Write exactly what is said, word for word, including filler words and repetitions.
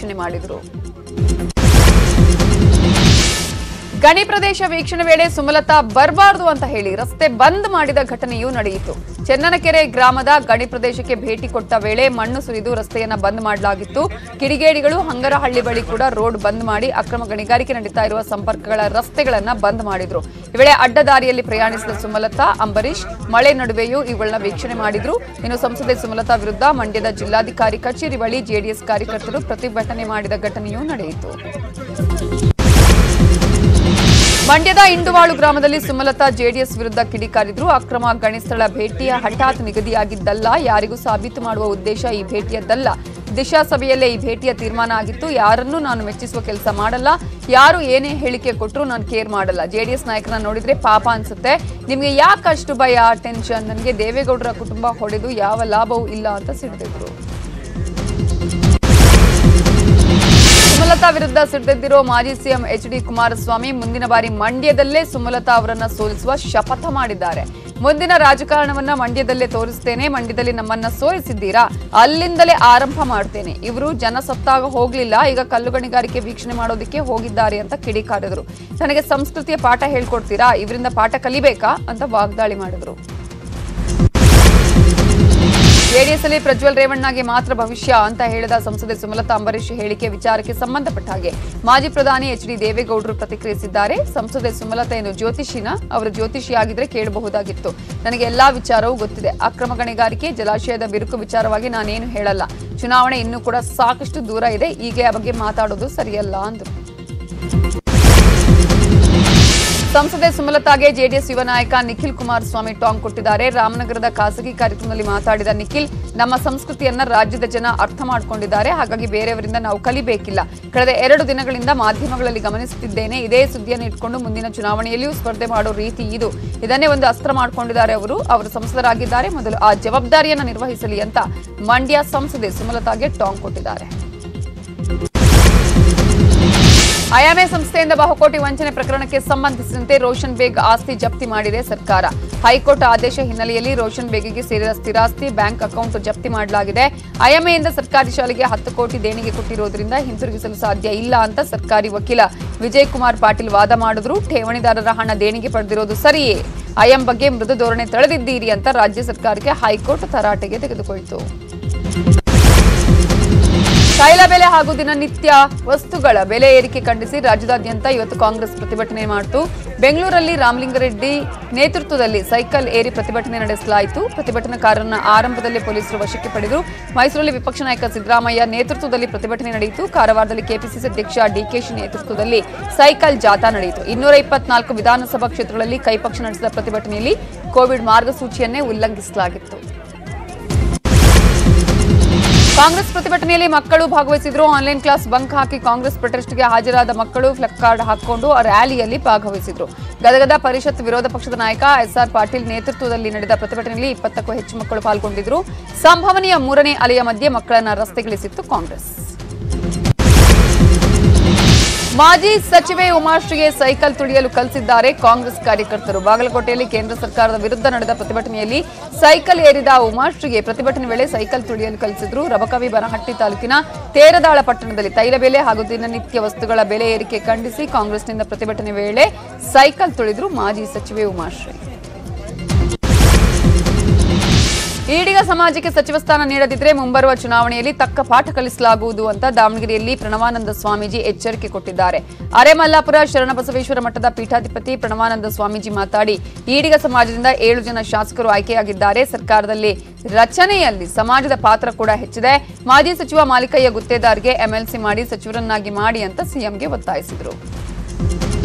ವೀಕ್ಷಣೆ ಮಾಡಿದರು. ಗಣಿ ಪ್ರದೇಶ ವೀಕ್ಷಣೆ ವೇಳೆ ಸುಮಲತಾ ಬರಬಾರದು ಅಂತ ಹೇಳಿ ರಸ್ತೆ ಬಂದ್ ಮಾಡಿದ ಘಟನೆಯೂ ನಡೆಯಿತು. ಚೆನ್ನನಕೆರೆ ಗ್ರಾಮದ ಗಣಿ ಪ್ರದೇಶಕ್ಕೆ ಭೇಟಿ ಕೊಟ್ಟ ವೇಳೆ ಮಣ್ಣು ಸುರಿದು ರಸ್ತೆಯನ್ನ ಬಂದ್ ಮಾಡಲಾಗಿತ್ತು. ಕಿಡಿಗೇಡಿಗಳು ಹಂಗರಹಳ್ಳಿ ಬಳಿ ಕೂಡ ರೋಡ್ ಬಂದ್ ಮಾಡಿ ಅಕ್ರಮ ಗಣಿಗಾರಿಕೆ ನಡೀತಾ ಇರುವ ಸಂಪರ್ಕಗಳ ರಸ್ತೆಗಳನ್ನ ಬಂದ್ ಮಾಡಿದ್ರು. ಈ ವೇಳೆ ಅಡ್ಡದಾರಿಯಲ್ಲಿ ಪ್ರಯಾಣಿಸಿದ ಸುಮಲತಾ, ಅಂಬರೀಶ್ ಮಳೆ ನಡುವೆಯೂ ಇವುಗಳನ್ನ ವೀಕ್ಷಣೆ ಮಾಡಿದ್ರು. ಇನ್ನು ಸಂಸದೆ ಸುಮಲತಾ ವಿರುದ್ಧ ಮಂಡ್ಯದ ಜಿಲ್ಲಾಧಿಕಾರಿ ಕಚೇರಿ ಬಳಿ ಜೆಡಿಎಸ್ ಕಾರ್ಯಕರ್ತರು ಪ್ರತಿಭಟನೆ ಮಾಡಿದ ಘಟನೆಯೂ ನಡೆಯಿತು. ಮಂಡ್ಯದ ಇಂಡುವಾಳು ಗ್ರಾಮದಲ್ಲಿ ಸುಮಲತಾ ಜೆಡಿಎಸ್ ವಿರುದ್ಧ ಕಿಡಿಕಾರಿದ್ರು. ಅಕ್ರಮ ಗಣಿ ಸ್ಥಳ ಭೇಟಿಯ ಹಠಾತ್ ನಿಗದಿಯಾಗಿದ್ದಲ್ಲ, ಯಾರಿಗೂ ಸಾಬೀತು ಮಾಡುವ ಉದ್ದೇಶ ಈ ಭೇಟಿಯದ್ದಲ್ಲ. ದಿಶಾ ಸಭೆಯಲ್ಲೇ ಈ ಭೇಟಿಯ ತೀರ್ಮಾನ ಆಗಿತ್ತು. ಯಾರನ್ನೂ ನಾನು ಮೆಚ್ಚಿಸುವ ಕೆಲಸ ಮಾಡಲ್ಲ, ಯಾರು ಏನೇ ಹೇಳಿಕೆ ಕೊಟ್ಟರು ನಾನು ಕೇರ್ ಮಾಡಲ್ಲ. ಜೆಡಿಎಸ್ ನಾಯಕರನ್ನ ನೋಡಿದ್ರೆ ಪಾಪ ಅನ್ಸುತ್ತೆ. ನಿಮ್ಗೆ ಯಾಕಷ್ಟು ಭಯ, ಟೆನ್ಷನ್? ನನಗೆ ದೇವೇಗೌಡರ ಕುಟುಂಬ ಹೊಡೆದು ಯಾವ ಲಾಭವೂ ಇಲ್ಲ ಅಂತ ಸಿಡಿದಿದ್ರು. ಸುಮಲತಾ ವಿರುದ್ಧ ಸಿಡಿದೆದ್ದಿರೋ ಮಾಜಿ ಸಿಎಂ ಎಚ್ ಡಿ ಕುಮಾರಸ್ವಾಮಿ ಮುಂದಿನ ಬಾರಿ ಮಂಡ್ಯದಲ್ಲೇ ಸುಮಲತಾ ಅವರನ್ನ ಸೋಲಿಸುವ ಶಪಥ ಮಾಡಿದ್ದಾರೆ. ಮುಂದಿನ ರಾಜಕಾರಣವನ್ನ ಮಂಡ್ಯದಲ್ಲೇ ತೋರಿಸ್ತೇನೆ, ಮಂಡ್ಯದಲ್ಲಿ ನಮ್ಮನ್ನ ಸೋಲಿಸಿದ್ದೀರಾ, ಅಲ್ಲಿಂದಲೇ ಆರಂಭ ಮಾಡ್ತೇನೆ. ಇವರು ಜನ ಸತ್ತಾಗ ಹೋಗ್ಲಿಲ್ಲ, ಈಗ ಕಲ್ಲು ಗಣಿಗಾರಿಕೆ ವೀಕ್ಷಣೆ ಮಾಡೋದಕ್ಕೆ ಹೋಗಿದ್ದಾರೆ ಅಂತ ಕಿಡಿಕಾರಿದ್ರು. ನನಗೆ ಸಂಸ್ಕೃತಿಯ ಪಾಠ ಹೇಳ್ಕೊಡ್ತೀರಾ, ಇವರಿಂದ ಪಾಠ ಕಲಿಬೇಕಾ ಅಂತ ವಾಗ್ದಾಳಿ ಮಾಡಿದ್ರು. ಜೆಡಿಎಸ್ ಅಲ್ಲಿ ಪ್ರಜ್ವಲ್ ರೇವಣ್ಣಗೆ ಮಾತ್ರ ಭವಿಷ್ಯ ಅಂತ ಹೇಳಿದ ಸಂಸದೆ ಸುಮಲತಾ ಅಂಬರೀಶ್ ಹೇಳಿಕೆ ವಿಚಾರಕ್ಕೆ ಸಂಬಂಧಪಟ್ಟ ಹಾಗೆ ಮಾಜಿ ಪ್ರಧಾನಿ ಎಚ್ ಡಿ ದೇವೇಗೌಡರು ಪ್ರತಿಕ್ರಿಯಿಸಿದ್ದಾರೆ. ಸಂಸದೆ ಸುಮಲತಾ ಎಂದು ಜ್ಯೋತಿಷಿನ, ಅವರು ಜ್ಯೋತಿಷಿಯಾಗಿದ್ರೆ ಕೇಳಬಹುದಾಗಿತ್ತು. ನನಗೆ ಎಲ್ಲಾ ವಿಚಾರವೂ ಗೊತ್ತಿದೆ. ಅಕ್ರಮ ಗಣಿಗಾರಿಕೆ, ಜಲಾಶಯದ ಬಿರುಕು ವಿಚಾರವಾಗಿ ನಾನೇನು ಹೇಳಲ್ಲ. ಚುನಾವಣೆ ಇನ್ನೂ ಕೂಡ ಸಾಕಷ್ಟು ದೂರ ಇದೆ, ಈಗ ಆ ಬಗ್ಗೆ ಮಾತಾಡೋದು ಸರಿಯಲ್ಲ ಅಂದರು. ಸಂಸದೆ ಸುಮಲತಾಗೆ ಜೆಡಿಎಸ್ ಯುವ ನಾಯಕ ನಿಖಿಲ್ ಕುಮಾರಸ್ವಾಮಿ ಟಾಂಗ್ ಕೊಟ್ಟಿದ್ದಾರೆ. ರಾಮನಗರದ ಖಾಸಗಿ ಕಾರ್ಯಕ್ರಮದಲ್ಲಿ ಮಾತಾಡಿದ ನಿಖಿಲ್, ನಮ್ಮ ಸಂಸ್ಕೃತಿಯನ್ನ ರಾಜ್ಯದ ಜನ ಅರ್ಥ ಮಾಡಿಕೊಂಡಿದ್ದಾರೆ, ಹಾಗಾಗಿ ಬೇರೆಯವರಿಂದ ನಾವು ಕಲಿಬೇಕಿಲ್ಲ. ಕಳೆದ ಎರಡು ದಿನಗಳಿಂದ ಮಾಧ್ಯಮಗಳಲ್ಲಿ ಗಮನಿಸುತ್ತಿದ್ದೇನೆ, ಇದೇ ಸುದ್ದಿಯನ್ನು ಇಟ್ಕೊಂಡು ಮುಂದಿನ ಚುನಾವಣೆಯಲ್ಲಿಯೂ ಸ್ಪರ್ಧೆ ಮಾಡೋ ರೀತಿ ಇದು. ಇದನ್ನೇ ಒಂದು ಅಸ್ತ್ರ ಮಾಡಿಕೊಂಡಿದ್ದಾರೆ ಅವರು. ಅವರು ಸಂಸದರಾಗಿದ್ದಾರೆ, ಮೊದಲು ಆ ಜವಾಬ್ದಾರಿಯನ್ನು ನಿರ್ವಹಿಸಲಿ ಅಂತ ಮಂಡ್ಯ ಸಂಸದೆ ಸುಮಲತಾಗೆ ಟಾಂಗ್ ಕೊಟ್ಟಿದ್ದಾರೆ. ಐಎಂಎ ಸಂಸ್ಥೆಯಿಂದ ಬಹುಕೋಟಿ ವಂಚನೆ ಪ್ರಕರಣಕ್ಕೆ ಸಂಬಂಧಿಸಿದಂತೆ ರೋಷನ್ ಬೇಗ್ ಆಸ್ತಿ ಜಪ್ತಿ ಮಾಡಿದೆ ಸರ್ಕಾರ. ಹೈಕೋರ್ಟ್ ಆದೇಶ ಹಿನ್ನೆಲೆಯಲ್ಲಿ ರೋಷನ್ ಬೇಗಿಗೆ ಸೇರಿದ ಸ್ಥಿರಾಸ್ತಿ, ಬ್ಯಾಂಕ್ ಅಕೌಂಟ್ ಜಪ್ತಿ ಮಾಡಲಾಗಿದೆ. ಐಎಂಎಯಿಂದ ಸರ್ಕಾರಿ ಶಾಲೆಗೆ ಹತ್ತು ಕೋಟಿ ದೇಣಿಗೆ ಕೊಟ್ಟಿರುವುದರಿಂದ ಹಿಂತಿರುಗಿಸಲು ಸಾಧ್ಯ ಇಲ್ಲ ಅಂತ ಸರ್ಕಾರಿ ವಕೀಲ ವಿಜಯ್ ಕುಮಾರ್ ಪಾಟೀಲ್ ವಾದ ಮಾಡಿದ್ರು. ಠೇವಣಿದಾರರ ಹಣ ದೇಣಿಗೆ ಪಡೆದಿರೋದು ಸರಿಯೇ? ಐಎಂ ಬಗ್ಗೆ ಮೃದು ಧೋರಣೆ ತಳೆದಿದ್ದೀರಿ ಅಂತ ರಾಜ್ಯ ಸರ್ಕಾರಕ್ಕೆ ಹೈಕೋರ್ಟ್ ತರಾಟೆಗೆ ತೆಗೆದುಕೊಳ್ತು. ತೈಲ ಬೆಲೆ ಹಾಗೂ ದಿನನಿತ್ಯ ವಸ್ತುಗಳ ಬೆಲೆ ಏರಿಕೆ ಖಂಡಿಸಿ ರಾಜ್ಯದಾದ್ಯಂತ ಇವತ್ತು ಕಾಂಗ್ರೆಸ್ ಪ್ರತಿಭಟನೆ ಮಾಡಿತು. ಬೆಂಗಳೂರಲ್ಲಿ ರಾಮಲಿಂಗಾರೆಡ್ಡಿ ನೇತೃತ್ವದಲ್ಲಿ ಸೈಕಲ್ ಏರಿ ಪ್ರತಿಭಟನೆ ನಡೆಸಲಾಯಿತು. ಪ್ರತಿಭಟನಾಕಾರರನ್ನ ಆರಂಭದಲ್ಲಿ ಪೊಲೀಸರು ವಶಕ್ಕೆ ಪಡೆದರು. ಮೈಸೂರಲ್ಲಿ ವಿಪಕ್ಷ ನಾಯಕ ಸಿದ್ದರಾಮಯ್ಯ ನೇತೃತ್ವದಲ್ಲಿ ಪ್ರತಿಭಟನೆ ನಡೆಯಿತು. ಕಾರವಾರದಲ್ಲಿ ಕೆಪಿಸಿಸಿ ಅಧ್ಯಕ್ಷ ಡಿಕೆಶಿ ನೇತೃತ್ವದಲ್ಲಿ ಸೈಕಲ್ ಜಾಥಾ ನಡೆಯಿತು. ಇನ್ನೂರ ಇಪ್ಪತ್ನಾಲ್ಕು ವಿಧಾನಸಭಾ ಕ್ಷೇತ್ರಗಳಲ್ಲಿ ಕೈಪಕ್ಷ ನಡೆಸಿದ ಪ್ರತಿಭಟನೆಯಲ್ಲಿ ಕೋವಿಡ್ ಮಾರ್ಗಸೂಚಿಯನ್ನೇ ಉಲ್ಲಂಘಿಸಲಾಗಿತ್ತು. ಕಾಂಗ್ರೆಸ್ ಪ್ರತಿಭಟನೆಯಲ್ಲಿ ಮಕ್ಕಳು ಭಾಗವಹಿಸಿದ್ರು. ಆನ್ಲೈನ್ ಕ್ಲಾಸ್ ಬಂಕ್ ಹಾಕಿ ಕಾಂಗ್ರೆಸ್ ಪ್ರೊಟೆಸ್ಟ್ಗೆ ಹಾಜರಾದ ಮಕ್ಕಳು ಫ್ಲೆಕ್ ಕಾರ್ಡ್ ಹಾಕಿಕೊಂಡು ರ್ಯಾಲಿಯಲ್ಲಿ ಭಾಗವಹಿಸಿದ್ರು. ಗದಗದ ಪರಿಷತ್ ವಿರೋಧ ಪಕ್ಷದ ನಾಯಕ ಎಸ್ಆರ್ ಪಾಟೀಲ್ ನೇತೃತ್ವದಲ್ಲಿ ನಡೆದ ಪ್ರತಿಭಟನೆಯಲ್ಲಿ ಇಪ್ಪತ್ತಕ್ಕೂ ಹೆಚ್ಚು ಮಕ್ಕಳು ಪಾಲ್ಗೊಂಡಿದ್ರು. ಸಂಭವನೀಯ ಮೂರನೇ ಅಲೆಯ ಮಧ್ಯೆ ಮಕ್ಕಳನ್ನ ರಸ್ತೆಗಿಳಿಸಿತ್ತು ಕಾಂಗ್ರೆಸ್. ಮಾಜಿ ಸಚಿವೆ ಉಮಾಶ್ರೀಗೆ ಸೈಕಲ್ ತುಳಿಯಲು ಕಲಿಸಿದ್ದಾರೆ ಕಾಂಗ್ರೆಸ್ ಕಾರ್ಯಕರ್ತರು. ಬಾಗಲಕೋಟೆಯಲ್ಲಿ ಕೇಂದ್ರ ಸರ್ಕಾರದ ವಿರುದ್ಧ ನಡೆದ ಪ್ರತಿಭಟನೆಯಲ್ಲಿ ಸೈಕಲ್ ಏರಿದ ಉಮಾಶ್ರೀಗೆ ಪ್ರತಿಭಟನೆ ವೇಳೆ ಸೈಕಲ್ ತುಳಿಯಲು ಕಲಿಸಿದ್ರು. ರಬಕವಿ ಬನಹಟ್ಟಿ ತಾಲೂಕಿನ ತೇರದಾಳ ಪಟ್ಟಣದಲ್ಲಿ ತೈಲ ಬೆಲೆ ಹಾಗೂ ದಿನನಿತ್ಯ ವಸ್ತುಗಳ ಬೆಲೆ ಏರಿಕೆ ಖಂಡಿಸಿ ಕಾಂಗ್ರೆಸ್ನಿಂದ ಪ್ರತಿಭಟನೆ ವೇಳೆ ಸೈಕಲ್ ತುಳಿದ್ರು ಮಾಜಿ ಸಚಿವೆ ಉಮಾಶ್ರೀ. ಈಡಿಗ ಸಮಾಜಕ್ಕೆ ಸಚಿವ ಸ್ಥಾನ ನೀಡದಿದ್ದರೆ ಮುಂಬರುವ ಚುನಾವಣೆಯಲ್ಲಿ ತಕ್ಕ ಪಾಠ ಕಲಿಸಲಾಗುವುದು ಅಂತ ದಾವಣಗೆರೆಯಲ್ಲಿ ಪ್ರಣವಾನಂದ ಸ್ವಾಮೀಜಿ ಎಚ್ಚರಿಕೆ ಕೊಟ್ಟಿದ್ದಾರೆ. ಅರೆಮಲ್ಲಾಪುರ ಶರಣಬಸವೇಶ್ವರ ಮಠದ ಪೀಠಾಧಿಪತಿ ಪ್ರಣವಾನಂದ ಸ್ವಾಮೀಜಿ ಮಾತಾಡಿ, ಈಡಿಗ ಸಮಾಜದಿಂದ ಏಳು ಜನ ಶಾಸಕರು ಆಯ್ಕೆಯಾಗಿದ್ದಾರೆ. ಸರ್ಕಾರದಲ್ಲಿ ರಚನೆಯಲ್ಲಿ ಸಮಾಜದ ಪಾತ್ರ ಕೂಡ ಹೆಚ್ಚಿದೆ. ಮಾಜಿ ಸಚಿವ ಮಾಲಿಕಯ್ಯ ಗುತ್ತೇದಾರ್ಗೆ ಎಂಎಲ್ಸಿ ಮಾಡಿ ಸಚಿವರನ್ನಾಗಿ ಮಾಡಿ ಅಂತ ಸಿಎಂಗೆ ಒತ್ತಾಯಿಸಿದರು.